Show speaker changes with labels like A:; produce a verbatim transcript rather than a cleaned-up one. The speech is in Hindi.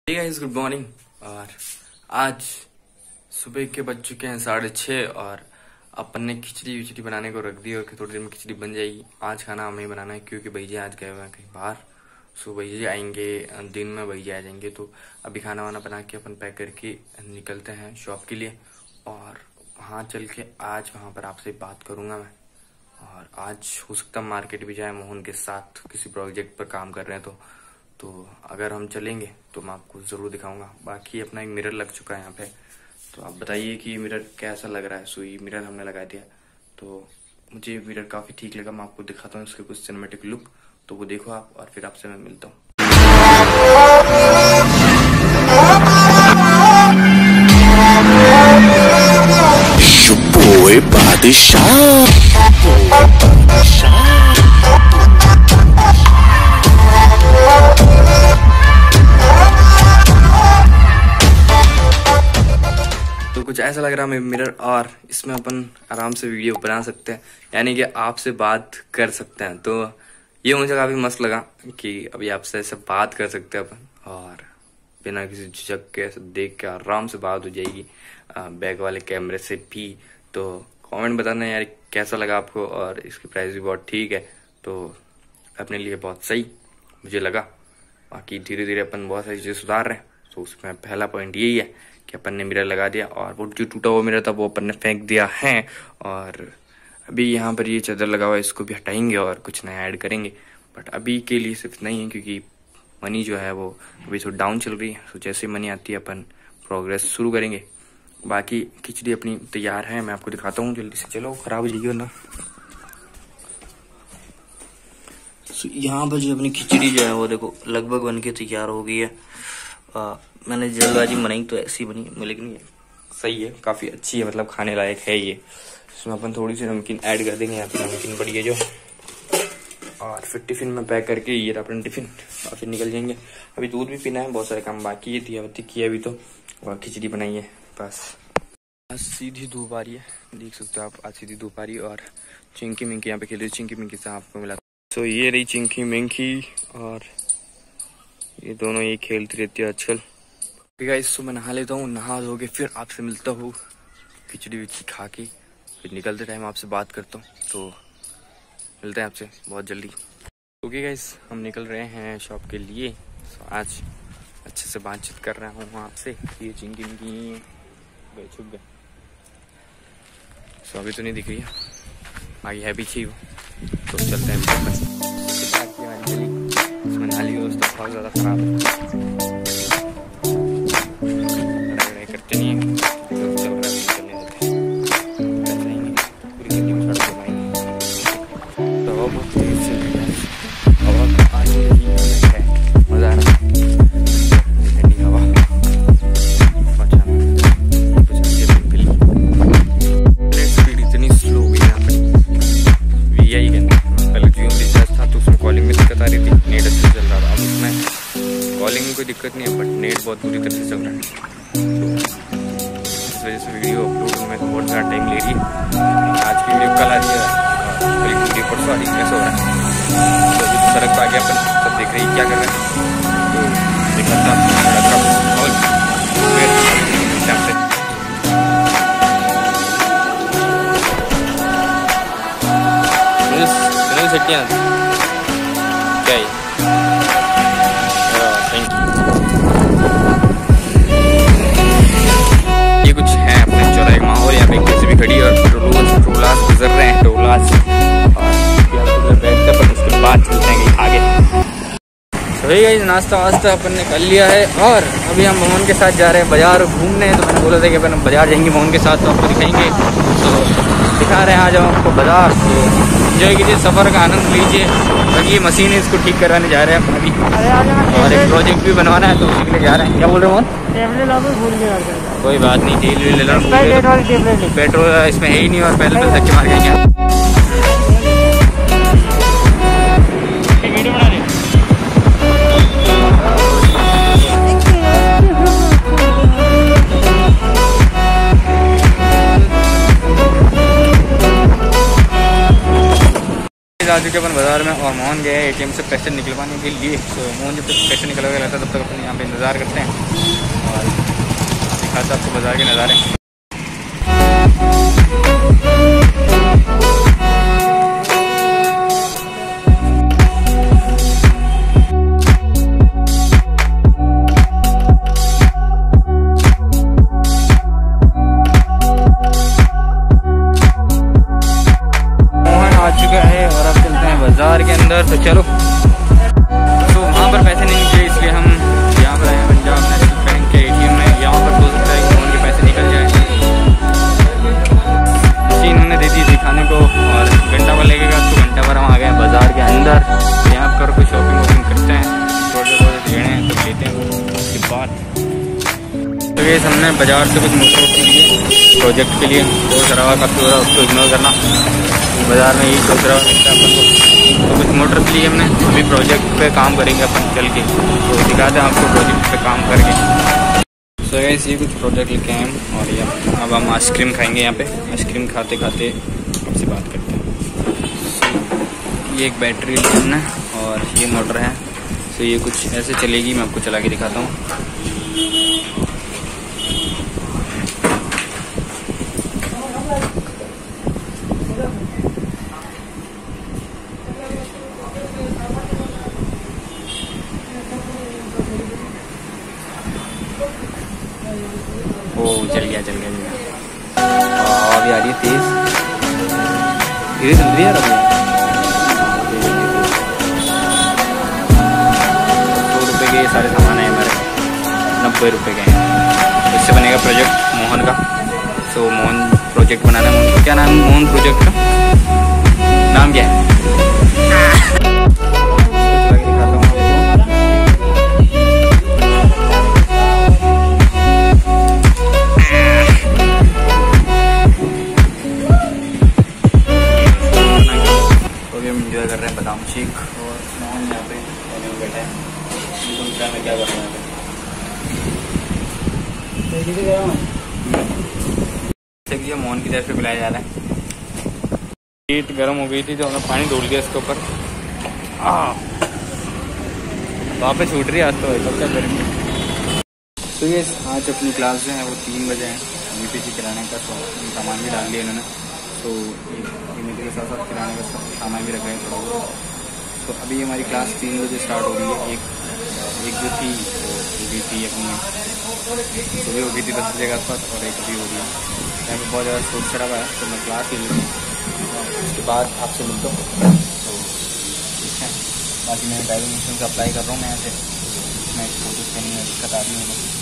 A: Hey guys, good morning. और आज सुबह के बज चुके हैं साढ़े छः और अपन ने खिचड़ी विचड़ी बनाने को रख दी और थोड़ी देर में खिचड़ी बन जाएगी। आज खाना हमें बनाना है क्योंकि भैया आज गए हुए हैं कहीं बाहर। सो भैया आएंगे दिन में, भैया आ जाएंगे तो अभी खाना वाना बना के अपन पैक करके निकलते हैं शॉप के लिए। और वहाँ चल के आज वहाँ पर आपसे बात करूँगा मैं। और आज हो सकता है मार्केट भी जाए, मोहन के साथ किसी प्रोजेक्ट पर काम कर रहे हैं तो तो अगर हम चलेंगे तो मैं आपको ज़रूर दिखाऊंगा। बाकी अपना एक मिरर लग चुका है यहाँ पे, तो आप बताइए कि मिरर कैसा लग रहा है। सो ये मिरर हमने लगा दिया तो मुझे मिरर काफ़ी ठीक लगा। मैं आपको दिखाता हूँ इसके कुछ सिनेमेटिक लुक, तो वो देखो आप और फिर आपसे मैं मिलता हूँ। कुछ ऐसा लग रहा है मिरर, और इसमें अपन आराम से वीडियो बना सकते हैं, यानी कि आपसे बात कर सकते हैं। तो ये मुझे काफी मस्त लगा कि अभी आपसे ऐसे बात कर सकते हैं अपन और बिना किसी झिझक के देख के आराम से बात हो जाएगी बैक वाले कैमरे से भी। तो कमेंट बताना यार कैसा लगा आपको, और इसकी प्राइस भी बहुत ठीक है तो अपने लिए बहुत सही मुझे लगा। बाकी धीरे धीरे अपन बहुत सारी चीजें सुधार रहे हैं। तो उसमें पहला पॉइंट यही है कि अपन ने मिरर लगा दिया और वो जो टूटा हुआ मिरर था वो अपन ने फेंक दिया है। और अभी यहाँ पर ये चादर लगा हुआ है, इसको भी हटाएंगे और कुछ नया ऐड करेंगे। बट अभी के लिए सिर्फ नहीं है क्योंकि मनी जो है वो अभी थोड़ी डाउन चल रही है। तो जैसे मनी आती है अपन प्रोग्रेस शुरू करेंगे। बाकी खिचड़ी अपनी तैयार है, मैं आपको दिखाता हूँ जल्दी से। चलो खराब हो जाएगी वरना। यहाँ पर जो अपनी खिचड़ी जो है वो देखो लगभग बन के तैयार हो गई है। आ, मैंने जल्दबाजी बनाई तो ऐसी बनी, लेकिन ये सही है, काफी अच्छी है, मतलब खाने लायक है ये। इसमें अपन थोड़ी सी नमकीन ऐड कर देंगे, यहाँ पे नमकीन पड़ी है जो। और फिर टिफिन में पैक करके ये अपना टिफिन और फिर निकल जाएंगे। अभी दूध भी पीना है, बहुत सारे काम बाकी है, दिया बत्ती किया अभी तो, और खिचड़ी बनाई है बस। आज सीधी धूप आ रही है, देख सकते हो आप, आज सीधी धूप आ रही है। और चिंकी मिंकी यहाँ पे खेल रही है, चिंकी मिंकी से आपको मिला। तो ये रही चिंकी मिंकी और ये दोनों ये खेलती रहती है आजकल। गाइस तो मैं नहा लेता हूँ, नहा धो के फिर आपसे मिलता हूँ खिचड़ी विचड़ी खा के। फिर निकलते टाइम आपसे बात करता हूँ, तो मिलते हैं आपसे बहुत जल्दी। ओके गाइस, हम निकल रहे हैं शॉप के लिए। तो आज अच्छे से बातचीत कर रहा हूँ आपसे। ये चिंकी मिंकी छुप गए, सो अभी तो नहीं दिख रही है, आगे है पीछे वो। तो चलते हैं बस। इसमें नाली व्यवस्था बहुत ज़्यादा खराब है, करते नहीं है तो चल रहा है, चलने देते हैं, ऐसा ही नहीं पूरी गली में सड़क बनाएंगे। तो हवा बहुत तेज चल रही है, हवा आने है, मज़ा आ रहा है, ठंडी हवा अच्छा स्पीड इतनी स्लो हो गई यहाँ पर। वी आई के पहले जियो रिचार्ज था तो उसमें कॉलिंग में दिक्कत आ रही थी, नेट अच्छे चल रहा था। अब उसमें कॉलिंग में कोई दिक्कत नहीं है बट नेट बहुत बुरी तरह से चल रहा है। इस वजह से वीडियो अपलोड में बहुत ज़्यादा टाइम ले रही है। आज की वीडियो कल आ रही है, कल की वीडियो परसों आ रही है, ऐसा हो रहा है। तो अभी सड़क पर आगे अपन सब देख रहे हैं क्या कर रहे हैं, तो दिखाता और फिर से सटिया क्या है। Thank you. ये कुछ है अपने चौराहे का माहौल, यहाँ पे कैसे भी खड़ी और रोज टोलास गुजर रहे हैं, टोलास और बैठते पर उसके बाद चलते हैं आगे। सही है, नाश्ता वास्ता अपन ने कर लिया है और अभी हम मोहन के साथ जा रहे हैं बाजार घूमने। तो मैंने बोला था कि अपन बाजार जाएंगे मोहन के साथ, तो आपको दिखाएंगे। तो दिखा रहे हैं आज हम आपको बाजार। तो एंजॉय कीजिए, सफ़र का आनंद लीजिए। बाकी ये मशीन है, इसको ठीक कराने जा रहे हैं अपन अभी, और एक प्रोजेक्ट भी बनवाना है तो उसी के लिए जा रहे हैं। क्या बोल रहे हो मोहन? कोई बात नहीं, तेल भी ले लो, पेट्रोल इसमें है ही नहीं और पहले पहले धक्के मार गए। आ चुके अपन
B: बाज़ार में और मोहन गए एटीएम से पैसे निकलवाने के लिए। तो मोहन जब तक पैसे निकलवा के लाता है तब तक अपन यहाँ पे इंतज़ार करते हैं और दिखाता आपको बाज़ार के नज़ारे। बाज़ार के अंदर तो चलो। तो वहाँ पर पैसे नहीं निकले इसलिए हम यहाँ पर आए हैं पंजाब नेशनल बैंक के एटीएम में। यहाँ पर हो सकता है कि फोन के पैसे निकल जाए। मशीन उन्होंने दे दी दिखाने को और घंटा भर लगेगा। तो घंटा भर हम आ गए हैं बाज़ार के अंदर। यहाँ पर कोई शॉपिंग वॉपिंग करते हैं, थोड़े थोड़े लेने हैं तो लेते हैं। उसके बाद तो ये हमने बाज़ार से कुछ मोटर के लिए प्रोजेक्ट के लिए और शराबा काफ़ी हो रहा है, उसको इग्नोर करना। बाज़ार में यही सोच रहा है अपन को। तो कुछ मोटर के लिए हमने अभी प्रोजेक्ट पे काम करेंगे अपन चल के, तो दिखाते हैं आपको प्रोजेक्ट पे काम करके। सो so गाइस ये कुछ प्रोजेक्ट लेके आए हैं और ये अब हम आइसक्रीम खाएंगे। यहाँ पे आइसक्रीम खाते खाते आपसे बात करते हैं। ये एक बैटरी ली हमने और ये मोटर है। तो ये कुछ ऐसे चलेगी, मैं आपको चला के दिखाता हूँ। ओ चल गया चल गया चल गया। अभी आ रही है तेज, धीरे चल रही है। सौ रुपये के ये सारे सामान है हमारे, नब्बे रुपये के हैं। इससे बनेगा प्रोजेक्ट मोहन का। सो मोहन प्रोजेक्ट बनाना है मोहन को। क्या नाम है मोहन प्रोजेक्ट का? नाम क्या है? कर रहे हैं बादाम शेक और मोहन यहाँ पे बैठा है। दूसरा में क्या कर रहे हैं मोहन की तरफ से बुलाया जा रहा है। हीट गर्म हो गई थी तो हमने पानी डोल दिया इसके ऊपर। वहाँ पे छूट रही है आज तो कब तक गर्मी। तो ये आज अपनी क्लास जो है वो तीन बजे है। यूपीसी किराने का सामान भी डाल दिया इन्होंने। तो इमेज के साथ साथ किराने का सामान भी रखा है थोड़ा बहुत। तो अभी हमारी क्लास तीन बजे स्टार्ट हो रही है। एक एक जो थी वो हो गई थी अपनी सुबह हो गई थी दस बजे के आसपास और एक अभी हो रही है। यहाँ पर बहुत ज़्यादा शोर शराबा है तो मैं क्लास ले लूँ, उसके बाद आपसे मिलता हूँ। तो ठीक है, बाकी मैं ड्राइविंग लाइसेंस अप्लाई कर रहा हूँ मैं यहाँ से। मैं फोटो स्कैनिंग में दिक्कत आ रही है।